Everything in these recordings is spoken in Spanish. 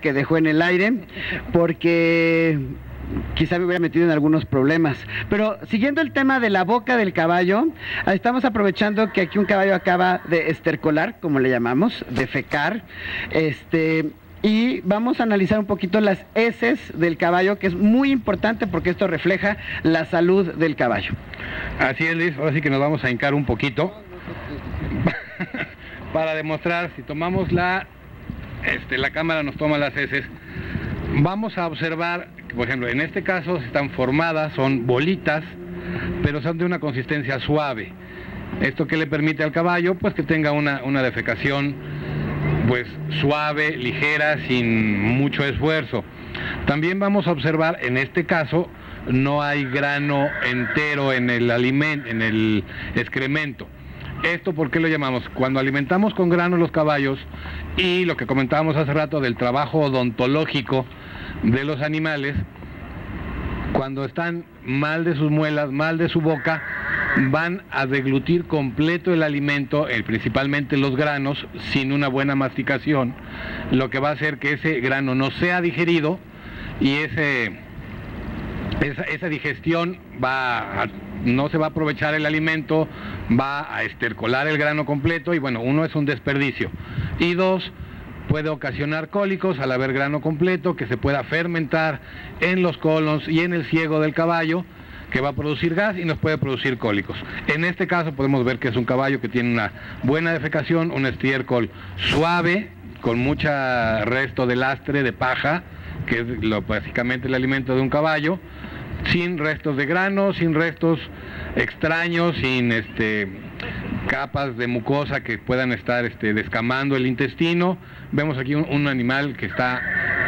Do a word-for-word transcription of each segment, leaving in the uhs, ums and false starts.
que dejó en el aire, porque quizá me hubiera metido en algunos problemas. Pero siguiendo el tema de la boca del caballo, estamos aprovechando que aquí un caballo acaba de estercolar, como le llamamos, defecar, este... y vamos a analizar un poquito las heces del caballo, que es muy importante porque esto refleja la salud del caballo. Así es, Luis, ahora sí que nos vamos a hincar un poquito para demostrar. Si tomamos la, este, la cámara nos toma las heces, vamos a observar, por ejemplo, en este caso están formadas, son bolitas, pero son de una consistencia suave. ¿Esto qué le permite al caballo? Pues que tenga una, una defecación pues suave, ligera, sin mucho esfuerzo. También vamos a observar, en este caso, no hay grano entero en el alimento, en el excremento. ¿Esto por qué lo llamamos? Cuando alimentamos con grano los caballos, y lo que comentábamos hace rato del trabajo odontológico de los animales, cuando están mal de sus muelas, mal de su boca, van a deglutir completo el alimento, eh, principalmente los granos, sin una buena masticación, lo que va a hacer que ese grano no sea digerido y ese, esa, esa digestión va a, no se va a aprovechar el alimento, va a estercolar el grano completo y bueno, uno es un desperdicio. Y dos, puede ocasionar cólicos al haber grano completo que se pueda fermentar en los colons y en el ciego del caballo, que va a producir gas y nos puede producir cólicos. En este caso podemos ver que es un caballo que tiene una buena defecación, un estiércol suave, con mucho resto de lastre, de paja, que es lo, básicamente el alimento de un caballo, sin restos de grano, sin restos extraños, sin este, capas de mucosa que puedan estar este, descamando el intestino. Vemos aquí un, un animal que está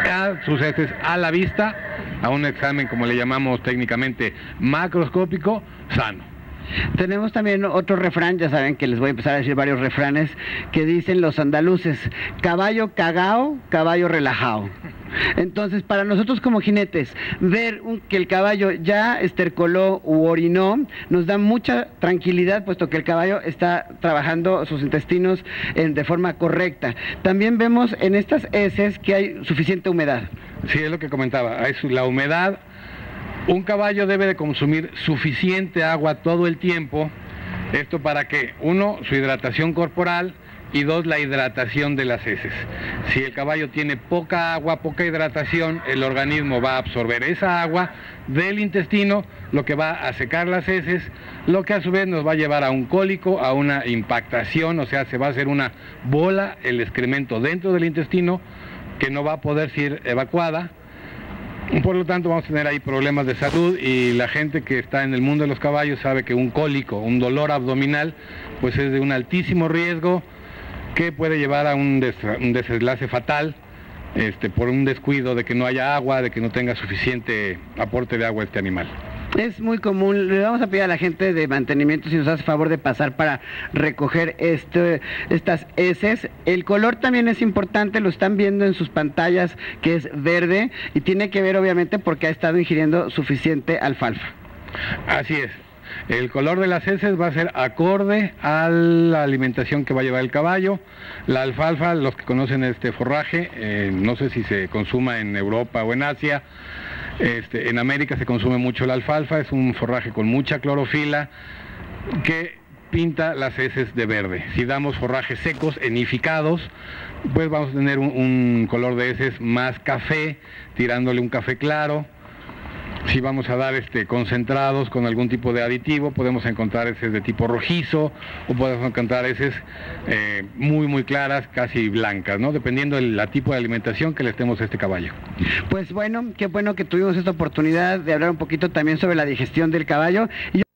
a sus heces a la vista, a un examen, como le llamamos técnicamente, macroscópico, sano. Tenemos también otro refrán, ya saben que les voy a empezar a decir varios refranes, que dicen los andaluces: caballo cagao, caballo relajao. Entonces, para nosotros como jinetes, ver un, que el caballo ya estercoló u orinó, nos da mucha tranquilidad, puesto que el caballo está trabajando sus intestinos en, de forma correcta. También vemos en estas heces que hay suficiente humedad. Sí, es lo que comentaba, es la humedad. Un caballo debe de consumir suficiente agua todo el tiempo, esto para que, uno, su hidratación corporal, y dos, la hidratación de las heces. Si el caballo tiene poca agua, poca hidratación, el organismo va a absorber esa agua del intestino, lo que va a secar las heces, lo que a su vez nos va a llevar a un cólico, a una impactación, o sea, se va a hacer una bola el excremento dentro del intestino que no va a poder ser evacuada. Por lo tanto, vamos a tener ahí problemas de salud, y la gente que está en el mundo de los caballos sabe que un cólico, un dolor abdominal, pues es de un altísimo riesgo que puede llevar a un, des un desenlace fatal este, por un descuido de que no haya agua, de que no tenga suficiente aporte de agua este animal. Es muy común. Le vamos a pedir a la gente de mantenimiento si nos hace favor de pasar para recoger este, estas heces. El color también es importante, lo están viendo en sus pantallas, que es verde, y tiene que ver obviamente porque ha estado ingiriendo suficiente alfalfa. Así es. El color de las heces va a ser acorde a la alimentación que va a llevar el caballo. La alfalfa, los que conocen este forraje, eh, no sé si se consuma en Europa o en Asia, este, en América se consume mucho la alfalfa, es un forraje con mucha clorofila que pinta las heces de verde. Si damos forrajes secos, enificados, pues vamos a tener un, un color de heces más café, tirándole un café claro. Si vamos a dar este, concentrados con algún tipo de aditivo, podemos encontrar heces de tipo rojizo, o podemos encontrar heces eh, muy muy claras, casi blancas, ¿no? Dependiendo del la tipo de alimentación que le estemos a este caballo. Pues bueno, qué bueno que tuvimos esta oportunidad de hablar un poquito también sobre la digestión del caballo. Y